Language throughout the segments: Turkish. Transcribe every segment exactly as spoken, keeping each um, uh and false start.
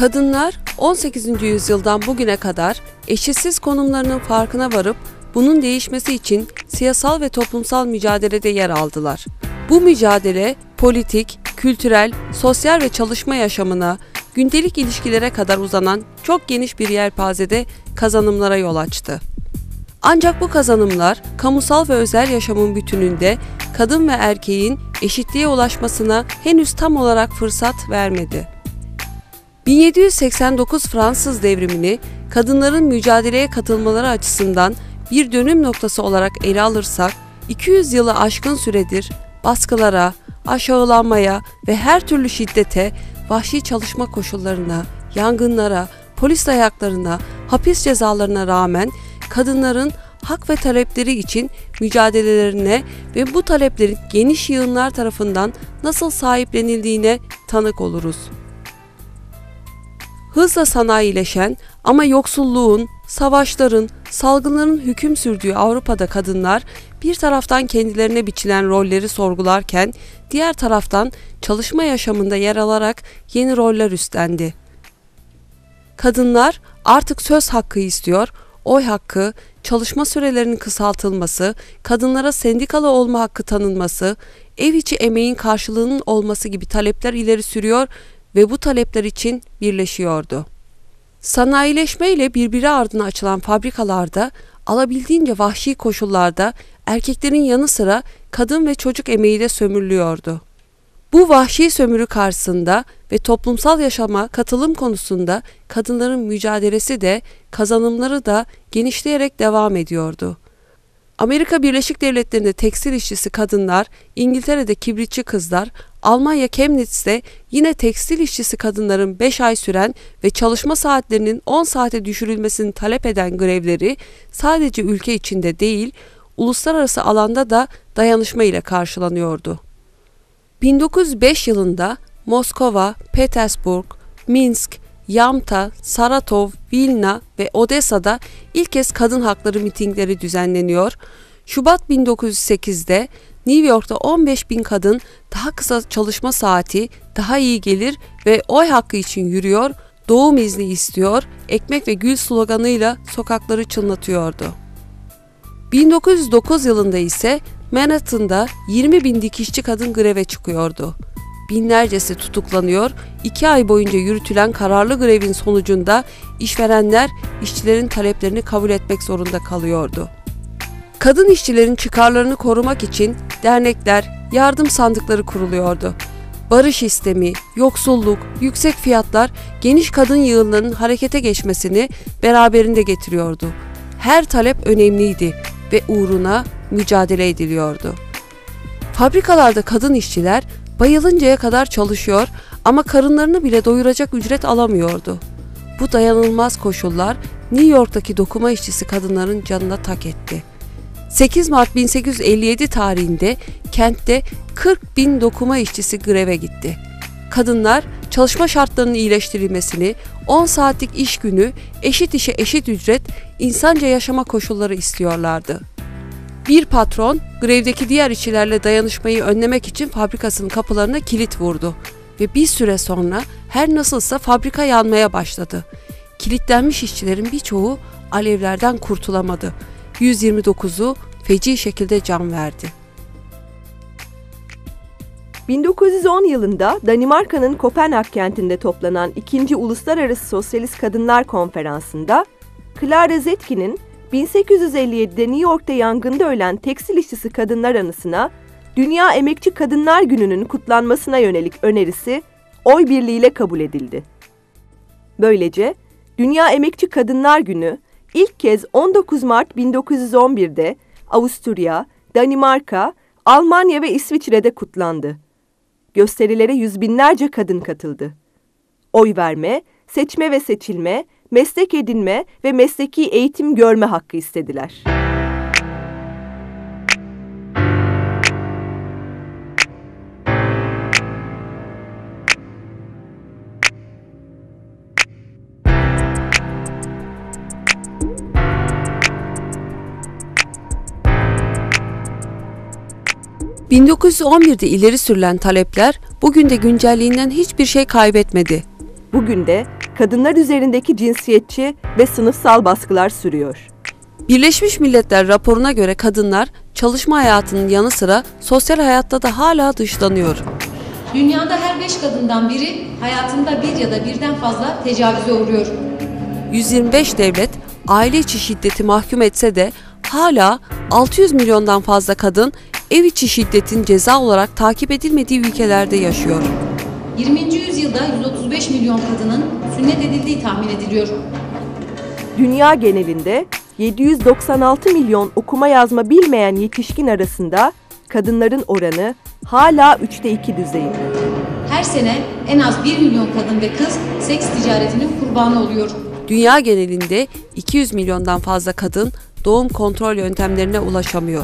Kadınlar on sekizinci yüzyıldan bugüne kadar eşitsiz konumlarının farkına varıp bunun değişmesi için siyasal ve toplumsal mücadelede yer aldılar. Bu mücadele politik, kültürel, sosyal ve çalışma yaşamına, gündelik ilişkilere kadar uzanan çok geniş bir yelpazede kazanımlara yol açtı. Ancak bu kazanımlar kamusal ve özel yaşamın bütününde kadın ve erkeğin eşitliğe ulaşmasına henüz tam olarak fırsat vermedi. bin yedi yüz seksen dokuz Fransız devrimini kadınların mücadeleye katılmaları açısından bir dönüm noktası olarak ele alırsak, iki yüz yılı aşkın süredir baskılara, aşağılanmaya ve her türlü şiddete, vahşi çalışma koşullarına, yangınlara, polis dayaklarına, hapis cezalarına rağmen kadınların hak ve talepleri için mücadelelerine ve bu taleplerin geniş yığınlar tarafından nasıl sahiplenildiğine tanık oluruz. Hızla sanayileşen ama yoksulluğun, savaşların, salgınların hüküm sürdüğü Avrupa'da kadınlar bir taraftan kendilerine biçilen rolleri sorgularken diğer taraftan çalışma yaşamında yer alarak yeni roller üstlendi. Kadınlar artık söz hakkı istiyor, oy hakkı, çalışma sürelerinin kısaltılması, kadınlara sendikalı olma hakkı tanınması, ev içi emeğin karşılığının olması gibi talepler ileri sürüyor ve bu talepler için birleşiyordu. Sanayileşme ile birbiri ardına açılan fabrikalarda alabildiğince vahşi koşullarda erkeklerin yanı sıra kadın ve çocuk emeği de sömürülüyordu. Bu vahşi sömürü karşısında ve toplumsal yaşama katılım konusunda kadınların mücadelesi de kazanımları da genişleyerek devam ediyordu. Amerika Birleşik Devletleri'nde tekstil işçisi kadınlar, İngiltere'de kibritçi kızlar, Almanya Chemnitz'te yine tekstil işçisi kadınların beş ay süren ve çalışma saatlerinin on saate düşürülmesini talep eden grevleri sadece ülke içinde değil, uluslararası alanda da dayanışma ile karşılanıyordu. bin dokuz yüz beş yılında Moskova, Petersburg, Minsk, Yamta, Saratov, Vilna ve Odessa'da ilk kez kadın hakları mitingleri düzenleniyor. Şubat bin dokuz yüz sekizde New York'ta on beş bin kadın daha kısa çalışma saati, daha iyi gelir ve oy hakkı için yürüyor, doğum izni istiyor, ekmek ve gül sloganıyla sokakları çınlatıyordu. bin dokuz yüz dokuz yılında ise Manhattan'da yirmi bin dikişçi kadın greve çıkıyordu. Binlercesi tutuklanıyor, iki ay boyunca yürütülen kararlı grevin sonucunda işverenler işçilerin taleplerini kabul etmek zorunda kalıyordu. Kadın işçilerin çıkarlarını korumak için dernekler, yardım sandıkları kuruluyordu. Barış istemi, yoksulluk, yüksek fiyatlar geniş kadın yığınlarının harekete geçmesini beraberinde getiriyordu. Her talep önemliydi ve uğruna mücadele ediliyordu. Fabrikalarda kadın işçiler bayılıncaya kadar çalışıyor ama karınlarını bile doyuracak ücret alamıyordu. Bu dayanılmaz koşullar New York'taki dokuma işçisi kadınların canına tak etti. sekiz Mart bin sekiz yüz elli yedi tarihinde kentte kırk bin dokuma işçisi greve gitti. Kadınlar çalışma şartlarının iyileştirilmesini, on saatlik iş günü, eşit işe eşit ücret, insanca yaşama koşulları istiyorlardı. Bir patron grevdeki diğer işçilerle dayanışmayı önlemek için fabrikasının kapılarına kilit vurdu ve bir süre sonra her nasılsa fabrika yanmaya başladı. Kilitlenmiş işçilerin birçoğu alevlerden kurtulamadı. yüz yirmi dokuzu feci şekilde can verdi. bin dokuz yüz on yılında Danimarka'nın Kopenhag kentinde toplanan ikinci. Uluslararası Sosyalist Kadınlar Konferansı'nda Clara Zetkin'in bin sekiz yüz elli yedide New York'ta yangında ölen tekstil işçisi kadınlar anısına Dünya Emekçi Kadınlar Günü'nün kutlanmasına yönelik önerisi oy birliğiyle kabul edildi. Böylece Dünya Emekçi Kadınlar Günü ilk kez on dokuz Mart bin dokuz yüz on birde Avusturya, Danimarka, Almanya ve İsviçre'de kutlandı. Gösterilere yüz binlerce kadın katıldı. Oy verme, seçme ve seçilme, meslek edinme ve mesleki eğitim görme hakkı istediler. bin dokuz yüz on birde ileri sürülen talepler bugün de güncelliğinden hiçbir şey kaybetmedi. Bugün de kadınlar üzerindeki cinsiyetçi ve sınıfsal baskılar sürüyor. Birleşmiş Milletler raporuna göre kadınlar çalışma hayatının yanı sıra sosyal hayatta da hala dışlanıyor. Dünyada her beş kadından biri hayatında bir ya da birden fazla tecavüze uğruyor. yüz yirmi beş devlet aile içi şiddeti mahkum etse de hala altı yüz milyondan fazla kadın ev içi şiddetin ceza olarak takip edilmediği ülkelerde yaşıyor. yirminci yüzyılda yüz otuz beş milyon kadının sünnet edildiği tahmin ediliyor. Dünya genelinde yedi yüz doksan altı milyon okuma yazma bilmeyen yetişkin arasında kadınların oranı hala üçte iki düzeyinde. Her sene en az bir milyon kadın ve kız seks ticaretinin kurbanı oluyor. Dünya genelinde iki yüz milyondan fazla kadın doğum kontrol yöntemlerine ulaşamıyor.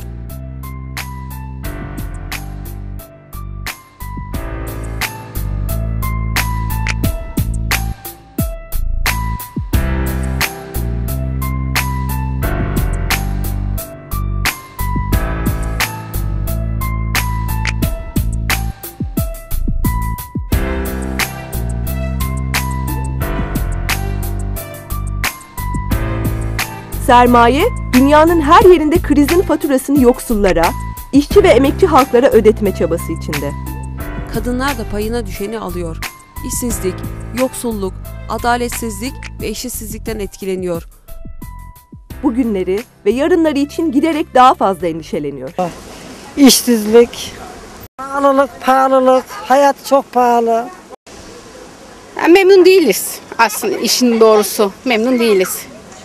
Sermaye, dünyanın her yerinde krizin faturasını yoksullara, işçi ve emekçi halklara ödetme çabası içinde. Kadınlar da payına düşeni alıyor. İşsizlik, yoksulluk, adaletsizlik ve eşitsizlikten etkileniyor. Bugünleri ve yarınları için giderek daha fazla endişeleniyor. İşsizlik, pahalılık, pahalılık, hayat çok pahalı. Ya memnun değiliz aslında, işin doğrusu memnun değiliz.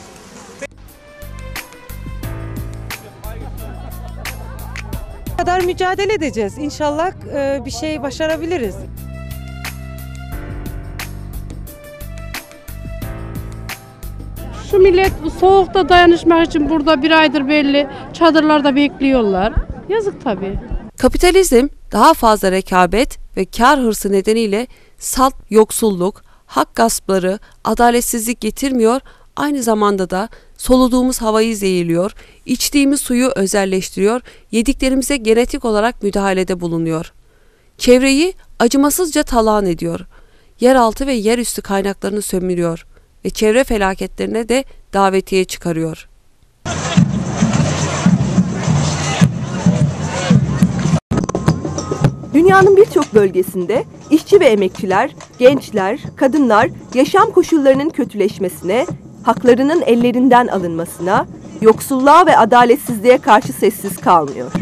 kadar mücadele edeceğiz. İnşallah e, bir şey başarabiliriz. Şu millet soğukta dayanışmak için burada bir aydır belli çadırlarda bekliyorlar. Yazık tabii. Kapitalizm daha fazla rekabet ve kar hırsı nedeniyle salt yoksulluk, hak gaspları, adaletsizlik getirmiyor, aynı zamanda da soluduğumuz havayı zehirliyor, içtiğimiz suyu özelleştiriyor, yediklerimize genetik olarak müdahalede bulunuyor. Çevreyi acımasızca talan ediyor, yeraltı ve yerüstü kaynaklarını sömürüyor ve çevre felaketlerine de davetiye çıkarıyor. Dünyanın birçok bölgesinde işçi ve emekçiler, gençler, kadınlar yaşam koşullarının kötüleşmesine, haklarının ellerinden alınmasına, yoksulluğa ve adaletsizliğe karşı sessiz kalmıyor.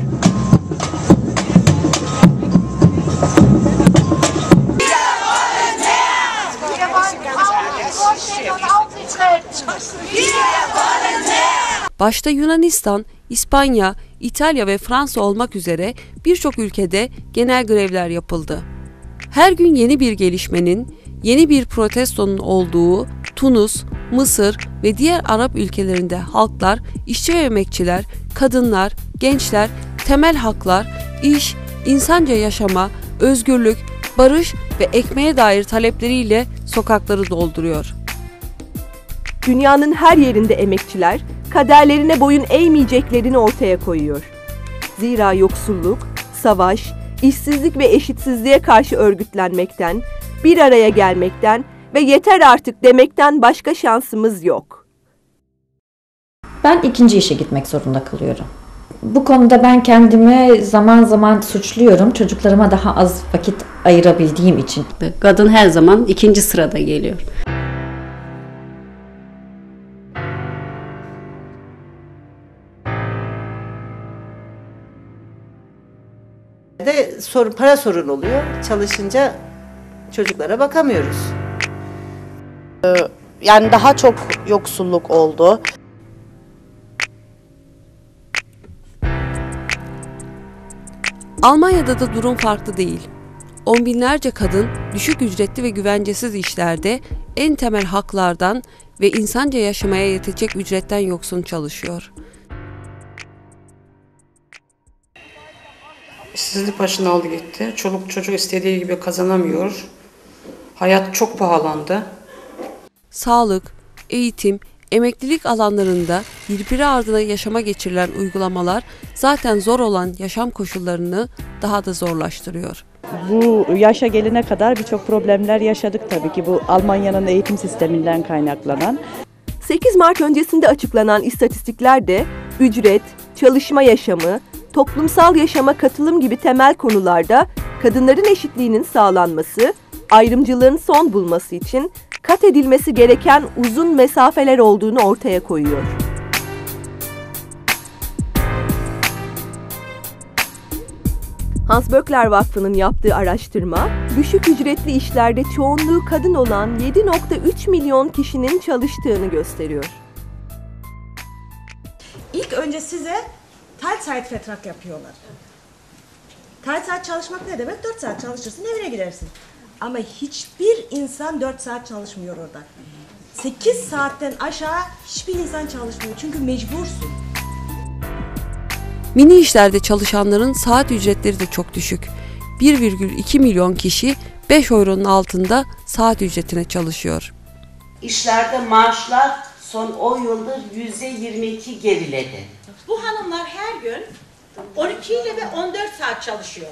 Başta Yunanistan, İspanya, İtalya ve Fransa olmak üzere birçok ülkede genel grevler yapıldı. Her gün yeni bir gelişmenin, yeni bir protestonun olduğu Tunus, Mısır ve diğer Arap ülkelerinde halklar, işçi ve emekçiler, kadınlar, gençler, temel haklar, iş, insanca yaşama, özgürlük, barış ve ekmeğe dair talepleriyle sokakları dolduruyor. Dünyanın her yerinde emekçiler, kaderlerine boyun eğmeyeceklerini ortaya koyuyor. Zira yoksulluk, savaş, işsizlik ve eşitsizliğe karşı örgütlenmekten, bir araya gelmekten ve yeter artık demekten başka şansımız yok. Ben ikinci işe gitmek zorunda kalıyorum. Bu konuda ben kendimi zaman zaman suçluyorum. Çocuklarıma daha az vakit ayırabildiğim için. Kadın her zaman ikinci sırada geliyor. De sorun, para sorun oluyor. Çalışınca çocuklara bakamıyoruz. Yani daha çok yoksulluk oldu. Almanya'da da durum farklı değil. On binlerce kadın düşük ücretli ve güvencesiz işlerde en temel haklardan ve insanca yaşamaya yetecek ücretten yoksun çalışıyor. İşsizlik başını aldı gitti. Çoluk çocuk istediği gibi kazanamıyor. Hayat çok pahalandı. Sağlık, eğitim, emeklilik alanlarında birbiri ardına yaşama geçirilen uygulamalar zaten zor olan yaşam koşullarını daha da zorlaştırıyor. Bu yaşa gelene kadar birçok problemler yaşadık tabii ki bu Almanya'nın eğitim sisteminden kaynaklanan. sekiz Mart öncesinde açıklanan istatistiklerde ücret, çalışma yaşamı, toplumsal yaşama katılım gibi temel konularda kadınların eşitliğinin sağlanması, ayrımcılığın son bulması için kat edilmesi gereken uzun mesafeler olduğunu ortaya koyuyor. Hans Böckler Vakfı'nın yaptığı araştırma, düşük ücretli işlerde çoğunluğu kadın olan yedi nokta üç milyon kişinin çalıştığını gösteriyor. İlk önce size Teilzeitvertrag yapıyorlar. Teilzeit çalışmak ne demek? dört saat çalışırsın, evine gidersin. Ama hiçbir insan dört saat çalışmıyor orada. sekiz saatten aşağı hiçbir insan çalışmıyor çünkü mecbursun. Mini işlerde çalışanların saat ücretleri de çok düşük. bir virgül iki milyon kişi beş euronun altında saat ücretine çalışıyor. İşlerde maaşlar son on yıldır yüzde yirmi iki geriledi. Bu hanımlar her gün on iki ile ve on dört saat çalışıyor.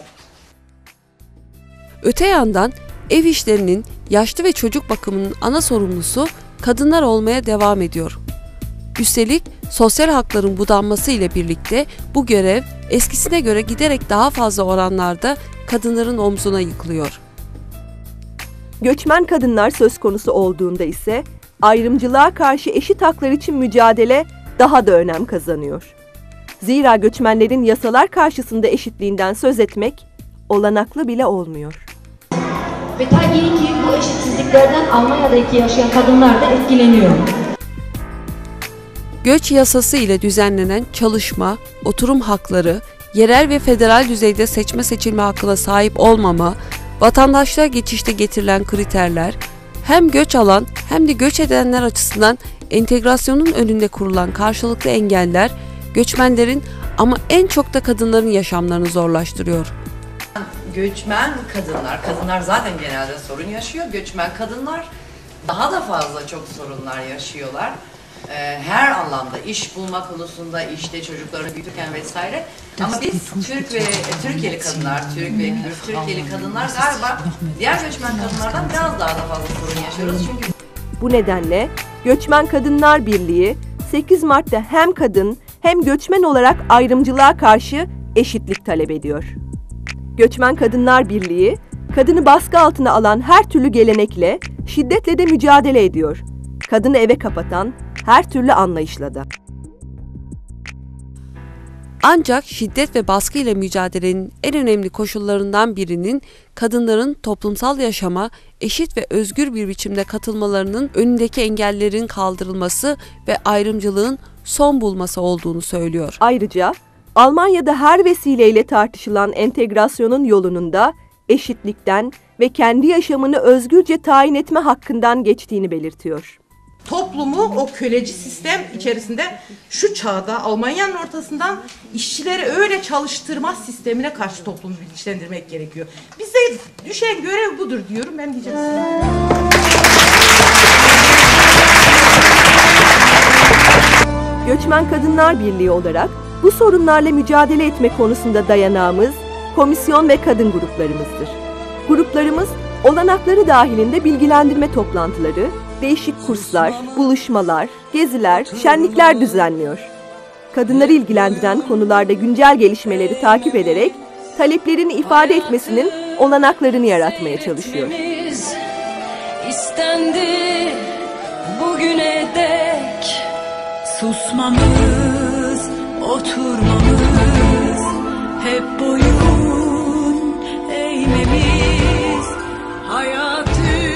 Öte yandan ev işlerinin, yaşlı ve çocuk bakımının ana sorumlusu kadınlar olmaya devam ediyor. Üstelik sosyal hakların budanması ile birlikte bu görev eskisine göre giderek daha fazla oranlarda kadınların omzuna yıkılıyor. Göçmen kadınlar söz konusu olduğunda ise ayrımcılığa karşı eşit haklar için mücadele daha da önem kazanıyor. Zira göçmenlerin yasalar karşısında eşitliğinden söz etmek olanaklı bile olmuyor. Ve tabii ki bu eşitsizliklerden Almanya'daki yaşayan kadınlar da etkileniyor. Göç yasası ile düzenlenen çalışma, oturum hakları, yerel ve federal düzeyde seçme seçilme hakkına sahip olmama, vatandaşlığa geçişte getirilen kriterler, hem göç alan hem de göç edenler açısından entegrasyonun önünde kurulan karşılıklı engeller, göçmenlerin ama en çok da kadınların yaşamlarını zorlaştırıyor. Göçmen kadınlar, kadınlar zaten genelde sorun yaşıyor. Göçmen kadınlar daha da fazla çok sorunlar yaşıyorlar. Her anlamda iş bulma konusunda, işte çocuklarını büyütürken vesaire. Ama biz Türk ve Türkiye'li kadınlar, Türk ve Kürt Türkiye'li kadınlar galiba diğer göçmen kadınlardan biraz daha da fazla sorun yaşıyoruz. Çünkü bu nedenle Göçmen Kadınlar Birliği sekiz Mart'ta hem kadın hem göçmen olarak ayrımcılığa karşı eşitlik talep ediyor. Göçmen Kadınlar Birliği, kadını baskı altına alan her türlü gelenekle, şiddetle de mücadele ediyor. Kadını eve kapatan her türlü anlayışla da. Ancak şiddet ve baskı ile mücadelenin en önemli koşullarından birinin kadınların toplumsal yaşama eşit ve özgür bir biçimde katılmalarının önündeki engellerin kaldırılması ve ayrımcılığın son bulması olduğunu söylüyor. Ayrıca Almanya'da her vesileyle tartışılan entegrasyonun yolunun da eşitlikten ve kendi yaşamını özgürce tayin etme hakkından geçtiğini belirtiyor. Toplumu o köleci sistem içerisinde şu çağda Almanya'nın ortasından işçileri öyle çalıştırma sistemine karşı toplumu bilinçlendirmek gerekiyor. Bize düşen görev budur diyorum, ben diyeceğim size. Göçmen Kadınlar Birliği olarak bu sorunlarla mücadele etme konusunda dayanağımız komisyon ve kadın gruplarımızdır. Gruplarımız olanakları dahilinde bilgilendirme toplantıları, değişik kurslar, buluşmalar, geziler, şenlikler düzenliyor. Kadınları ilgilendiren konularda güncel gelişmeleri takip ederek taleplerini ifade etmesinin olanaklarını yaratmaya çalışıyor. İstendi bugüne dek susmamız, oturmamız, hep boyun eğmemiz, hayatı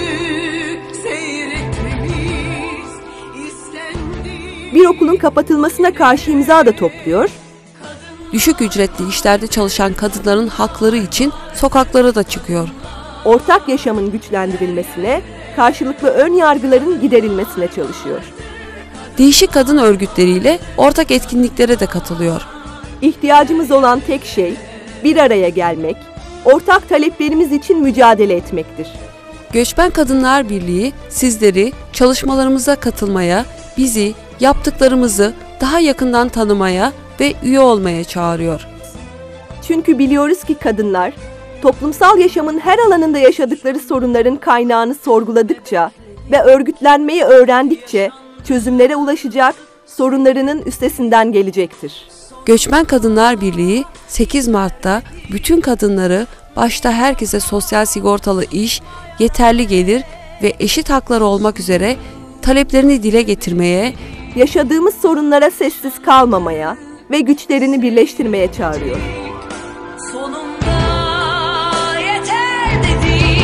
seyretmemiz istendi. Bir okulun kapatılmasına karşı imza da topluyor. Düşük ücretli işlerde çalışan kadınların hakları için sokaklara da çıkıyor. Ortak yaşamın güçlendirilmesine, karşılıklı ön yargıların giderilmesine çalışıyor. Değişik kadın örgütleriyle ortak etkinliklere de katılıyor. İhtiyacımız olan tek şey bir araya gelmek, ortak taleplerimiz için mücadele etmektir. Göçmen Kadınlar Birliği sizleri çalışmalarımıza katılmaya, bizi, yaptıklarımızı daha yakından tanımaya ve üye olmaya çağırıyor. Çünkü biliyoruz ki kadınlar toplumsal yaşamın her alanında yaşadıkları sorunların kaynağını sorguladıkça ve örgütlenmeyi öğrendikçe çözümlere ulaşacak, sorunlarının üstesinden gelecektir. Göçmen Kadınlar Birliği sekiz Mart'ta bütün kadınları başta herkese sosyal sigortalı iş, yeterli gelir ve eşit hakları olmak üzere taleplerini dile getirmeye, yaşadığımız sorunlara sessiz kalmamaya ve güçlerini birleştirmeye çağırıyor. Sonunda yeter dedi.